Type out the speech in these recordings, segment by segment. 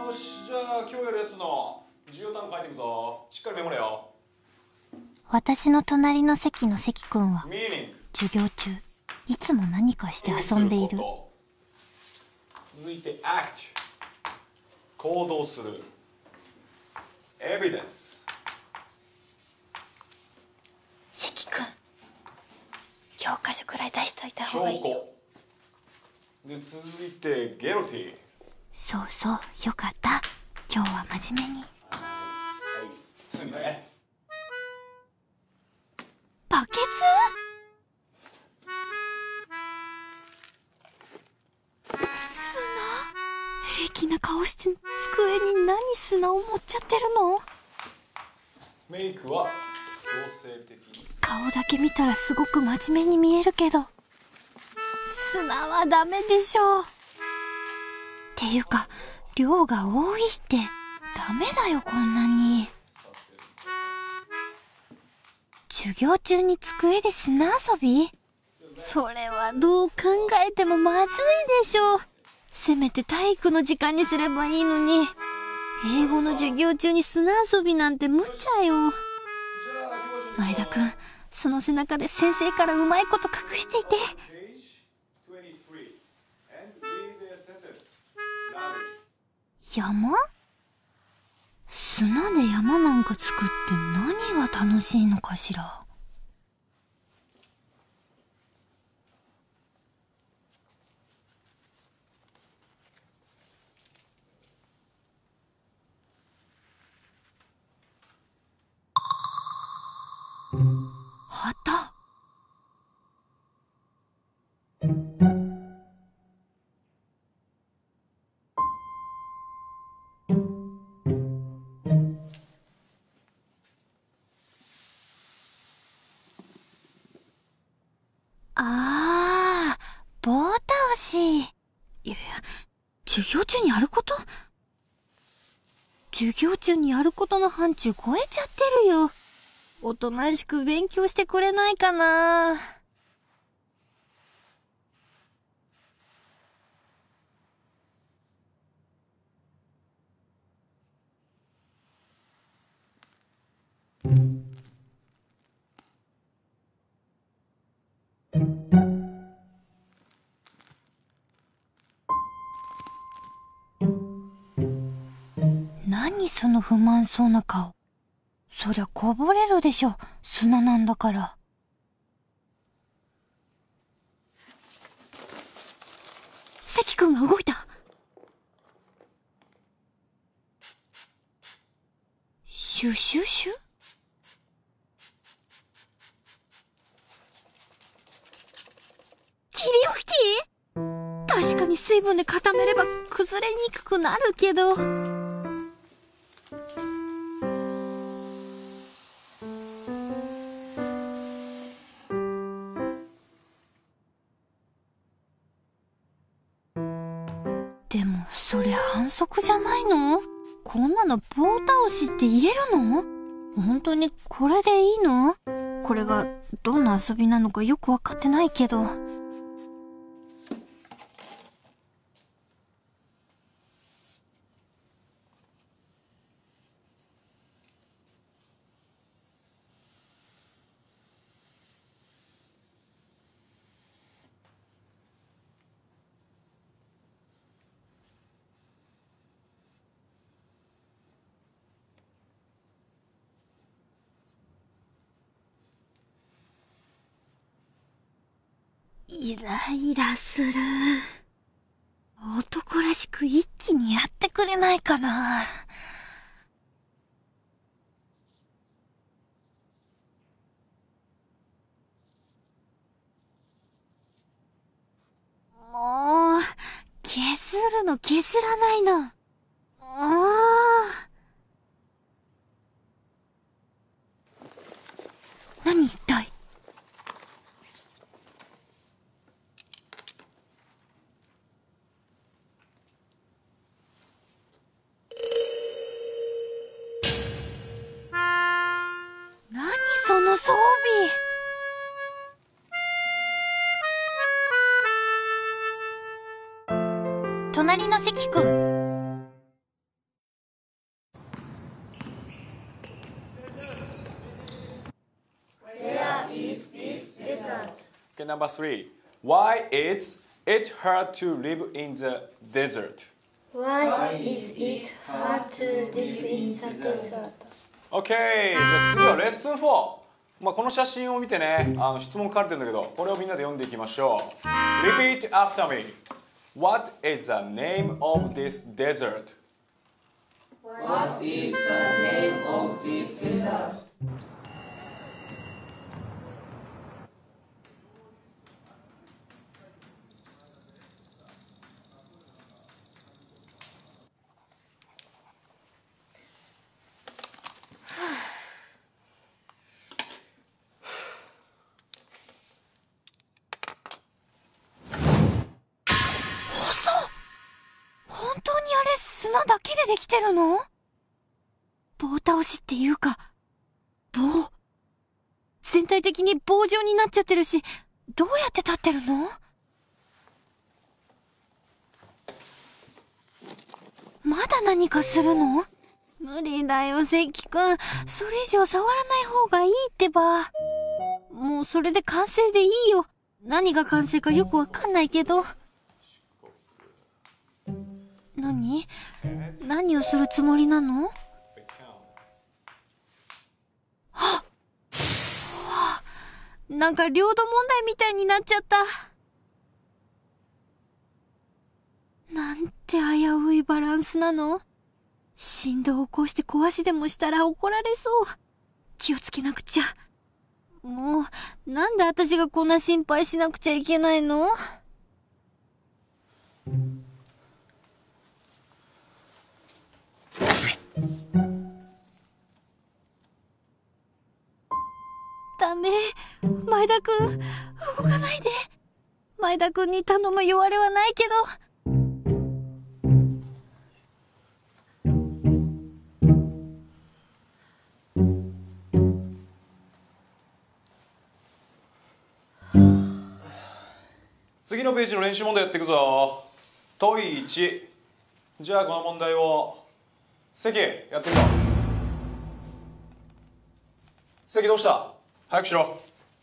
よし、じゃあ今日やるやつの授業単語書いていくぞ。しっかりメモれよ。 私の隣の席の関くんはミーニング。 授業中いつも何かして遊んでいる。 続いて act。行動する。evidence。 関くん、教科書くらい出しといた方証がいいよ。 拠。で続いて guilty。 そうそう、よかった。今日は真面目に。 はい、罪ね。 バケツ？砂？平気な顔して机に何砂を盛っちゃってるの？ メイクは強制的に。 顔だけ見たらすごく真面目に見えるけど、砂はダメでしょう。っていうか、量が多いってダメだよ、こんなに。授業中に机で砂遊び？それはどう考えてもまずいでしょう。せめて体育の時間にすればいいのに、英語の授業中に砂遊びなんて無茶よ。前田くん、その背中で先生からうまいこと隠していて。山？砂で山なんか作って何が楽しいのかしら。旗。ああ、棒倒し。いや、授業中にやること？授業中にやることの範疇超えちゃってるよ。おとなしく勉強してくれないかな。何その不満そうな顔。そりゃこぼれるでしょ、砂なんだから。関くんが動いた。シュシュシュ？霧吹き？確かに水分で固めれば崩れにくくなるけど。でもそれ反則じゃないの？こんなの棒倒しって言えるの？本当にこれでいいの？これがどんな遊びなのかよくわかってないけど。イライラする。男らしく一気にやってくれないかな。もう、削るの削らないの。もう。何一体？何その装備。隣の関くん。 Okay, number 3. Why is it hard to live in the desert? Why is it hard to live in the desert? OK じゃあ次はレッスン4、この写真を見てね質問書かれてるんだけどこれをみんなで読んでいきましょう。 Repeat after me. What is the name of this desert? What is the name of this desert? れ砂だけでできてるの？棒倒しっていうか、棒。全体的に棒状になっちゃってるし、どうやって立ってるの？まだ何かするの？無理だよ、関くん。それ以上触らない方がいいってば。もうそれで完成でいいよ。何が完成かよくわかんないけど。何をするつもりなの？はっ！なんか領土問題みたいになっちゃった。なんて危ういバランスなの？振動を起こして壊しでもしたら怒られそう。気をつけなくちゃ。もう、なんで私がこんな心配しなくちゃいけないの？ダメ。前田くん、動かないで。前田くんに頼む弱れはないけど。 次のページの練習問題やっていくぞ。問い1。じゃあこの問題を関やってみろ。関どうした？早くしろ。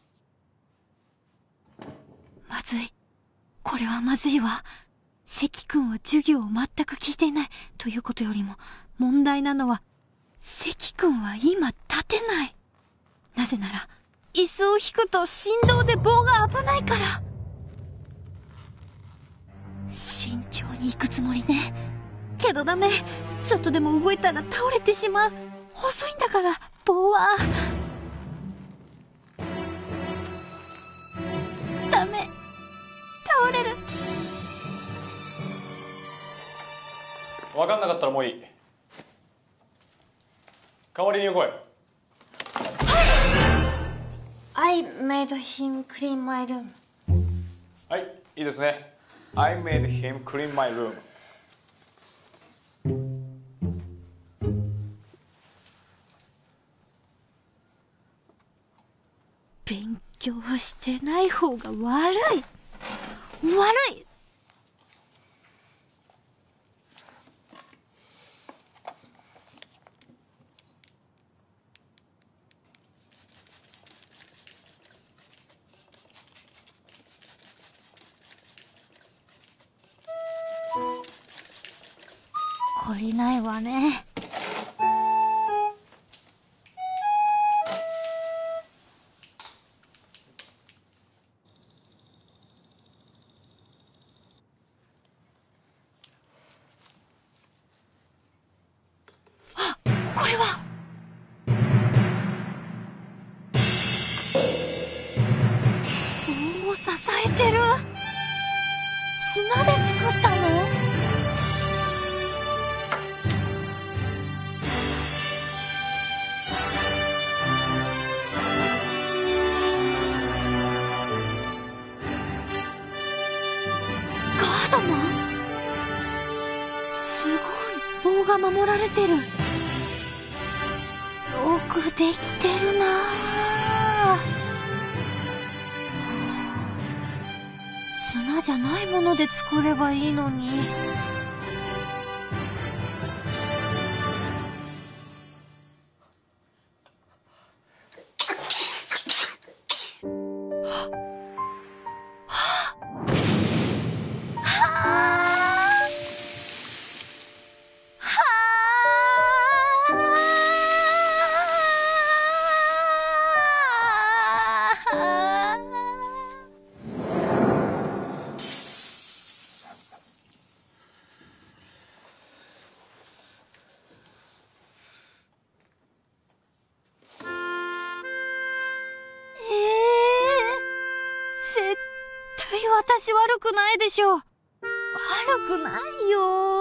まずい。これはまずいわ。関くんは授業を全く聞いていないということよりも、問題なのは関くんは今立てない。なぜなら椅子を引くと振動で棒が危ないから。慎重に行くつもりね。けどダメ。ちょっとでも動いたら倒れてしまう。細いんだから棒は。ダメ。倒れる。 分かんなかったらもういい。代わりに横へ。 I made him clean my room. はい、いいですね。I made him clean my room. 勉強してない方が悪い。悪い。懲りないわね。これは棒を支えてる。砂で作ったの？ガードマン？すごい棒が守られてる。よくできてるなあ。砂じゃないもので作ればいいのに。 私悪くないでしょ。悪くないよ。